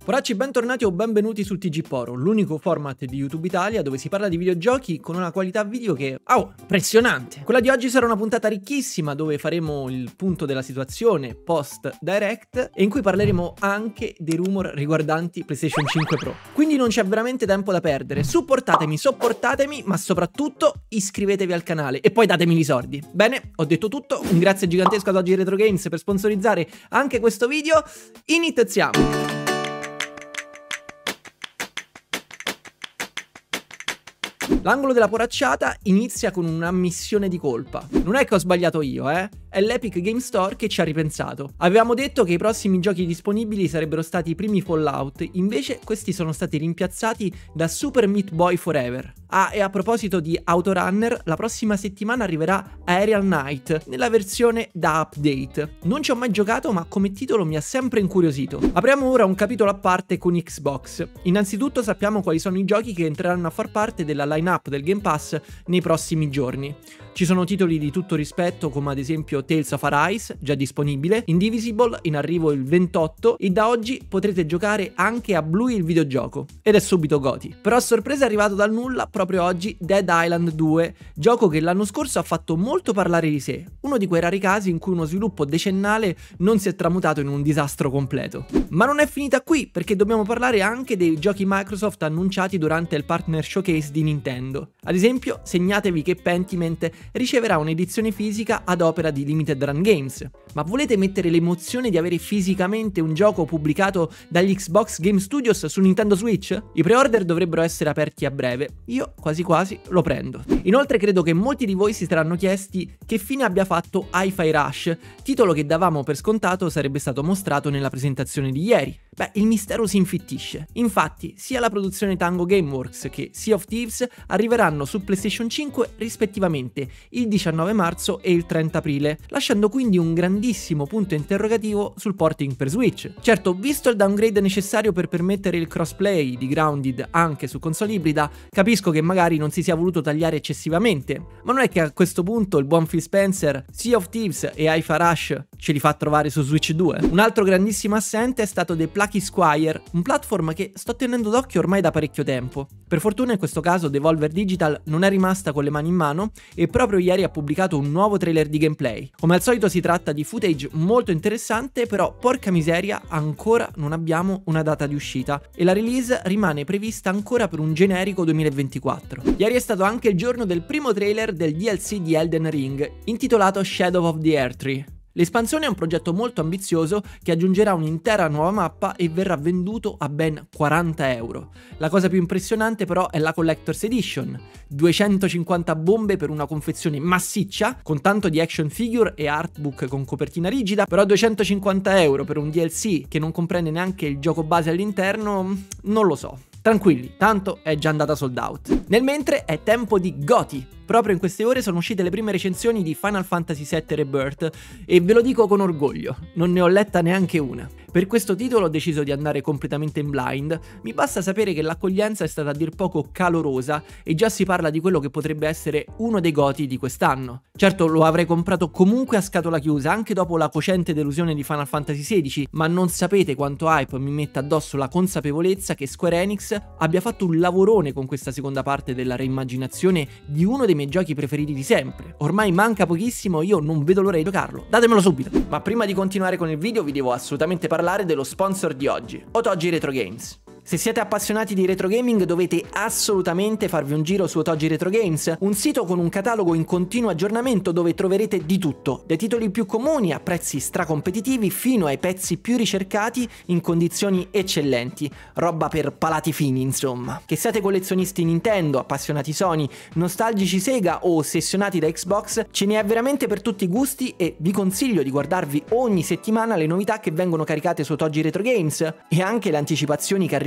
Poracci, bentornati o benvenuti su TG Poro, l'unico format di YouTube Italia dove si parla di videogiochi con una qualità video che, impressionante! Quella di oggi sarà una puntata ricchissima dove faremo il punto della situazione post Direct e in cui parleremo anche dei rumor riguardanti PlayStation 5 Pro. Quindi non c'è veramente tempo da perdere, supportatemi, sopportatemi, ma soprattutto iscrivetevi al canale e poi datemi i soldi. Bene, ho detto tutto, un grazie gigantesco ad Oggi Retro Games per sponsorizzare anche questo video, iniziamo! L'angolo della poracciata inizia con un'ammissione di colpa. Non è che ho sbagliato io, È l'Epic Game Store che ci ha ripensato. Avevamo detto che i prossimi giochi disponibili sarebbero stati i primi Fallout, invece questi sono stati rimpiazzati da Super Meat Boy Forever. Ah, e a proposito di Autorunner, la prossima settimana arriverà Aerial Knight nella versione da update. Non ci ho mai giocato, ma come titolo mi ha sempre incuriosito. Apriamo ora un capitolo a parte con Xbox. Innanzitutto sappiamo quali sono i giochi che entreranno a far parte della line-up del Game Pass nei prossimi giorni. Ci sono titoli di tutto rispetto come ad esempio Tales of Arise, già disponibile, Indivisible in arrivo il 28 e da oggi potrete giocare anche a Bluey il videogioco ed è subito GOTY. Però a sorpresa è arrivato dal nulla proprio oggi Dead Island 2, gioco che l'anno scorso ha fatto molto parlare di sé, uno di quei rari casi in cui uno sviluppo decennale non si è tramutato in un disastro completo. Ma non è finita qui, perché dobbiamo parlare anche dei giochi Microsoft annunciati durante il Partner Showcase di Nintendo. Ad esempio, segnatevi che Pentiment riceverà un'edizione fisica ad opera di Limited Run Games. Ma volete mettere l'emozione di avere fisicamente un gioco pubblicato dagli Xbox Game Studios su Nintendo Switch? I pre-order dovrebbero essere aperti a breve, io quasi quasi lo prendo. Inoltre credo che molti di voi si saranno chiesti che fine abbia fatto Hi-Fi Rush, titolo che davamo per scontato sarebbe stato mostrato nella presentazione di ieri. Beh, il mistero si infittisce. Infatti, sia la produzione Tango Gameworks che Sea of Thieves arriveranno su PlayStation 5 rispettivamente il 19 marzo e il 30 aprile, lasciando quindi un grandissimo punto interrogativo sul porting per Switch. Certo, visto il downgrade necessario per permettere il crossplay di Grounded anche su console ibrida, capisco che magari non si sia voluto tagliare eccessivamente, ma non è che a questo punto il buon Phil Spencer, Sea of Thieves e Hi-Fi Rush ce li fa trovare su Switch 2. Un altro grandissimo assente è stato The Plucky Squire, un platform che sto tenendo d'occhio ormai da parecchio tempo. Per fortuna in questo caso Devolver Digital non è rimasta con le mani in mano e proprio ieri ha pubblicato un nuovo trailer di gameplay. Come al solito si tratta di footage molto interessante, però porca miseria ancora non abbiamo una data di uscita e la release rimane prevista ancora per un generico 2024. Ieri è stato anche il giorno del primo trailer del DLC di Elden Ring, intitolato Shadow of the Erdtree. L'espansione è un progetto molto ambizioso che aggiungerà un'intera nuova mappa e verrà venduto a ben 40 euro. La cosa più impressionante però è la Collector's Edition, 250 bombe per una confezione massiccia, con tanto di action figure e artbook con copertina rigida, però 250 euro per un DLC che non comprende neanche il gioco base all'interno, non lo so. Tranquilli, tanto è già andata sold out. Nel mentre è tempo di GOTY. Proprio in queste ore sono uscite le prime recensioni di Final Fantasy VII Rebirth e ve lo dico con orgoglio, non ne ho letta neanche una. Per questo titolo ho deciso di andare completamente in blind, mi basta sapere che l'accoglienza è stata a dir poco calorosa e già si parla di quello che potrebbe essere uno dei GOTY di quest'anno. Certo lo avrei comprato comunque a scatola chiusa anche dopo la cocente delusione di Final Fantasy XVI, ma non sapete quanto hype mi metta addosso la consapevolezza che Square Enix abbia fatto un lavorone con questa seconda parte della reimmaginazione di uno dei miei giochi preferiti di sempre. Ormai manca pochissimo, io non vedo l'ora di giocarlo, datemelo subito! Ma prima di continuare con il video vi devo assolutamente parlare dello sponsor di oggi, Otogi Retro Games. Se siete appassionati di retro gaming dovete assolutamente farvi un giro su Otogi Retro Games, un sito con un catalogo in continuo aggiornamento dove troverete di tutto, dai titoli più comuni a prezzi stracompetitivi fino ai pezzi più ricercati in condizioni eccellenti, roba per palati fini insomma. Che siate collezionisti Nintendo, appassionati Sony, nostalgici Sega o ossessionati da Xbox, ce ne è veramente per tutti i gusti e vi consiglio di guardarvi ogni settimana le novità che vengono caricate su Otogi Retro Games e anche le anticipazioni che arrivano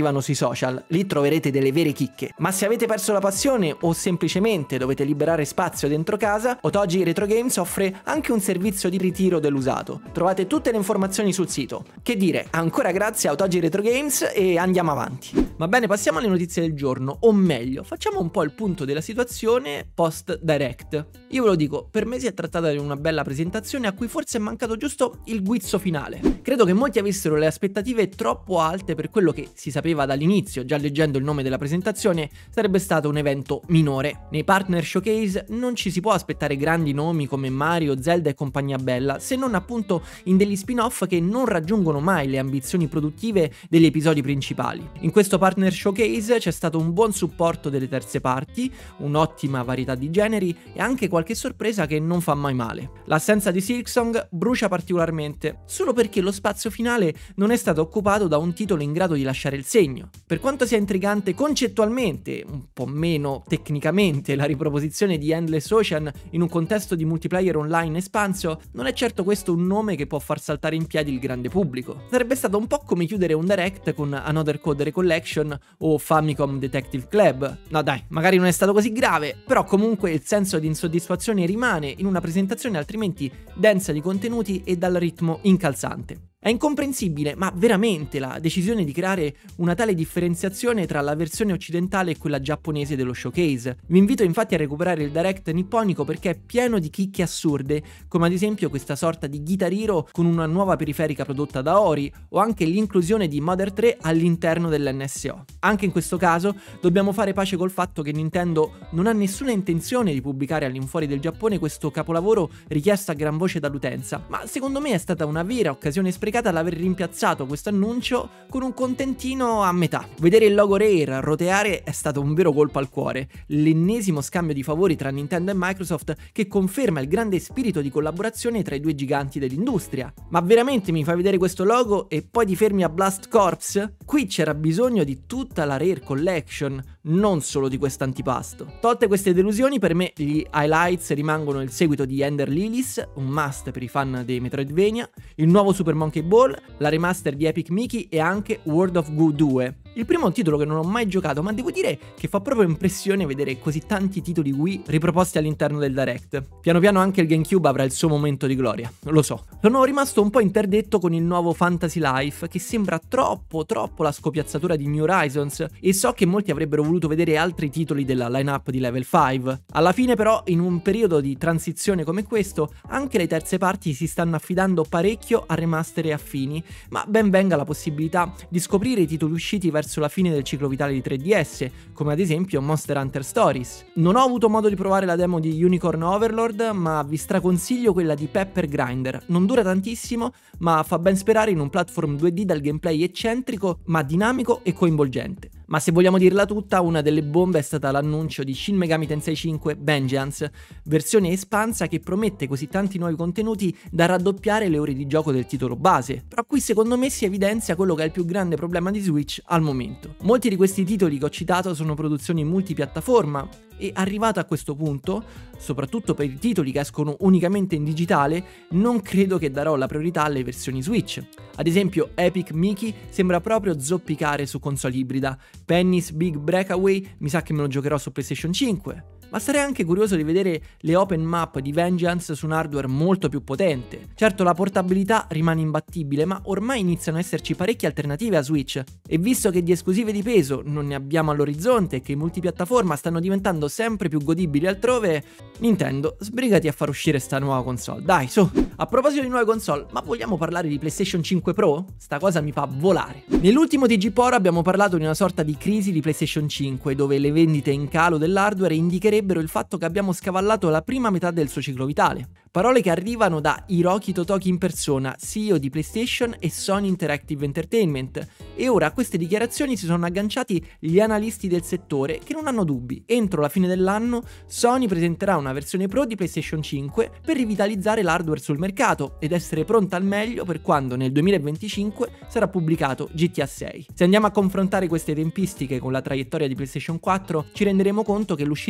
arrivano sui social, lì troverete delle vere chicche. Ma se avete perso la passione o semplicemente dovete liberare spazio dentro casa, Otogi Retro Games offre anche un servizio di ritiro dell'usato. Trovate tutte le informazioni sul sito. Che dire, ancora grazie a Otogi Retro Games e andiamo avanti. Va bene, passiamo alle notizie del giorno, o meglio, facciamo un po' il punto della situazione post Direct. Io ve lo dico, per me si è trattata di una bella presentazione a cui forse è mancato giusto il guizzo finale. Credo che molti avessero le aspettative troppo alte per quello che si sapeva dall'inizio, già leggendo il nome della presentazione, sarebbe stato un evento minore. Nei partner showcase non ci si può aspettare grandi nomi come Mario, Zelda e compagnia bella, se non appunto in degli spin-off che non raggiungono mai le ambizioni produttive degli episodi principali. In questo partner showcase c'è stato un buon supporto delle terze parti, un'ottima varietà di generi e anche qualche sorpresa che non fa mai male. L'assenza di Silksong brucia particolarmente, solo perché lo spazio finale non è stato occupato da un titolo in grado di lasciare il segno. Per quanto sia intrigante concettualmente, un po' meno tecnicamente, la riproposizione di Endless Ocean in un contesto di multiplayer online espanso, non è certo questo un nome che può far saltare in piedi il grande pubblico. Sarebbe stato un po' come chiudere un direct con Another Code Recollection o Famicom Detective Club. No dai, magari non è stato così grave, però comunque il senso di insoddisfazione rimane in una presentazione altrimenti densa di contenuti e dal ritmo incalzante. È incomprensibile, ma veramente, la decisione di creare una tale differenziazione tra la versione occidentale e quella giapponese dello showcase. Vi invito infatti a recuperare il direct nipponico perché è pieno di chicche assurde, come ad esempio questa sorta di Guitar Hero con una nuova periferica prodotta da Ori, o anche l'inclusione di Mother 3 all'interno dell'NSO. Anche in questo caso dobbiamo fare pace col fatto che Nintendo non ha nessuna intenzione di pubblicare all'infuori del Giappone questo capolavoro richiesto a gran voce dall'utenza, ma secondo me è stata una vera occasione sprecata l'aver rimpiazzato questo annuncio con un contentino a metà. Vedere il logo Rare roteare è stato un vero colpo al cuore, l'ennesimo scambio di favori tra Nintendo e Microsoft che conferma il grande spirito di collaborazione tra i due giganti dell'industria. Ma veramente mi fai vedere questo logo e poi ti fermi a Blast Corps? Qui c'era bisogno di tutta la Rare Collection, non solo di quest'antipasto. Tolte queste delusioni, per me gli highlights rimangono il seguito di Ender Lilies, un must per i fan dei Metroidvania, il nuovo Super Monkey Ball, la remaster di Epic Mickey e anche World of Goo 2. Il primo è un titolo che non ho mai giocato, ma devo dire che fa proprio impressione vedere così tanti titoli Wii riproposti all'interno del Direct. Piano piano anche il GameCube avrà il suo momento di gloria, lo so. Sono rimasto un po' interdetto con il nuovo Fantasy Life, che sembra troppo la scopiazzatura di New Horizons, e so che molti avrebbero voluto vedere altri titoli della line-up di Level 5. Alla fine però, in un periodo di transizione come questo, anche le terze parti si stanno affidando parecchio a remaster e affini, ma ben venga la possibilità di scoprire i titoli usciti verso la fine del ciclo vitale di 3DS, come ad esempio Monster Hunter Stories. Non ho avuto modo di provare la demo di Unicorn Overlord, ma vi straconsiglio quella di Pepper Grinder. Non dura tantissimo, ma fa ben sperare in un platform 2D dal gameplay eccentrico, ma dinamico e coinvolgente. Ma se vogliamo dirla tutta, una delle bombe è stata l'annuncio di Shin Megami Tensei 5 Vengeance, versione espansa che promette così tanti nuovi contenuti da raddoppiare le ore di gioco del titolo base. Però qui secondo me si evidenzia quello che è il più grande problema di Switch al momento. Molti di questi titoli che ho citato sono produzioni multipiattaforma e arrivato a questo punto, soprattutto per i titoli che escono unicamente in digitale, non credo che darò la priorità alle versioni Switch. Ad esempio Epic Mickey sembra proprio zoppicare su console ibrida, Penny's Big Breakaway mi sa che me lo giocherò su PlayStation 5. Ma sarei anche curioso di vedere le open map di Vengeance su un hardware molto più potente. Certo, la portabilità rimane imbattibile, ma ormai iniziano ad esserci parecchie alternative a Switch, e visto che di esclusive di peso non ne abbiamo all'orizzonte e che i multipiattaforma stanno diventando sempre più godibili altrove, Nintendo, sbrigati a far uscire sta nuova console, dai, su! A proposito di nuove console, ma vogliamo parlare di PlayStation 5 Pro? Sta cosa mi fa volare. Nell'ultimo TG4 abbiamo parlato di una sorta di crisi di PlayStation 5, dove le vendite in calo dell'hardware indicherebbero il fatto che abbiamo scavallato la prima metà del suo ciclo vitale. Parole che arrivano da Hiroki Totoki in persona, CEO di PlayStation e Sony Interactive Entertainment, e ora a queste dichiarazioni si sono agganciati gli analisti del settore che non hanno dubbi. Entro la fine dell'anno Sony presenterà una versione Pro di PlayStation 5 per rivitalizzare l'hardware sul mercato ed essere pronta al meglio per quando nel 2025 sarà pubblicato GTA 6. Se andiamo a confrontare queste tempistiche con la traiettoria di PlayStation 4, ci renderemo conto che l'uscita di PS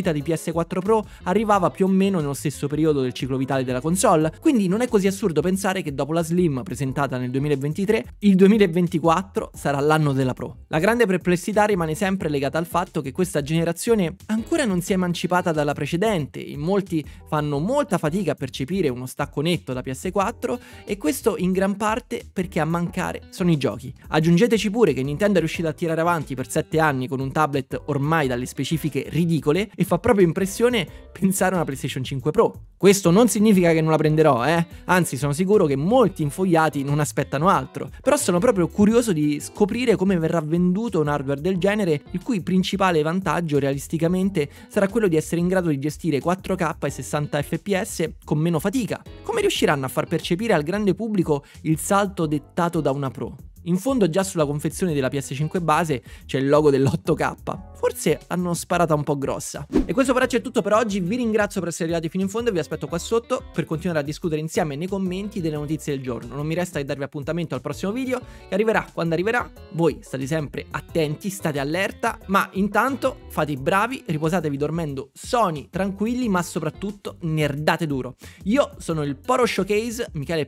PS4 Pro arrivava più o meno nello stesso periodo del ciclo vitale della console, quindi non è così assurdo pensare che dopo la Slim presentata nel 2023, il 2024 sarà l'anno della Pro. La grande perplessità rimane sempre legata al fatto che questa generazione ancora non si è emancipata dalla precedente, in molti fanno molta fatica a percepire uno stacco netto da PS4 e questo in gran parte perché a mancare sono i giochi. Aggiungeteci pure che Nintendo è riuscita a tirare avanti per 7 anni con un tablet ormai dalle specifiche ridicole e fa proprio impressione pensare a una PlayStation 5 Pro. Questo non significa che non la prenderò, anzi sono sicuro che molti infogliati non aspettano altro, però sono proprio curioso di scoprire come verrà venduto un hardware del genere, il cui principale vantaggio realisticamente sarà quello di essere in grado di gestire 4K e 60 fps con meno fatica. Come riusciranno a far percepire al grande pubblico il salto dettato da una Pro? In fondo già sulla confezione della PS5 base c'è il logo dell'8K, forse hanno sparata un po' grossa. E questo però è tutto per oggi, vi ringrazio per essere arrivati fino in fondo e vi aspetto qua sotto per continuare a discutere insieme nei commenti delle notizie del giorno. Non mi resta che darvi appuntamento al prossimo video che arriverà quando arriverà, voi state sempre attenti, state allerta, ma intanto fate i bravi, riposatevi dormendo soni, tranquilli, ma soprattutto nerdate duro. Io sono il Poro Showcase, Michele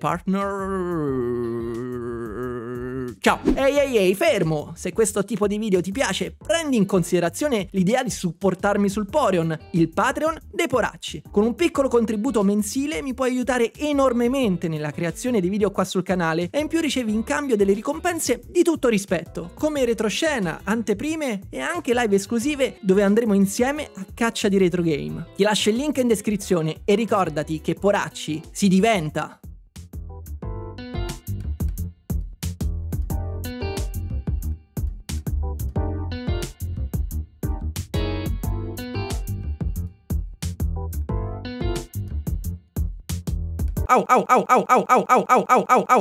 Partner. Ciao! Ehi, fermo! Se questo tipo di video ti piace, prendi in considerazione l'idea di supportarmi sul Poreon, il Patreon dei Poracci. Con un piccolo contributo mensile mi puoi aiutare enormemente nella creazione di video qua sul canale e in più ricevi in cambio delle ricompense di tutto rispetto, come retroscena, anteprime e anche live esclusive dove andremo insieme a caccia di retro game. Ti lascio il link in descrizione e ricordati che Poracci si diventa! Au, au, au, au, au, au, au, au, au, au.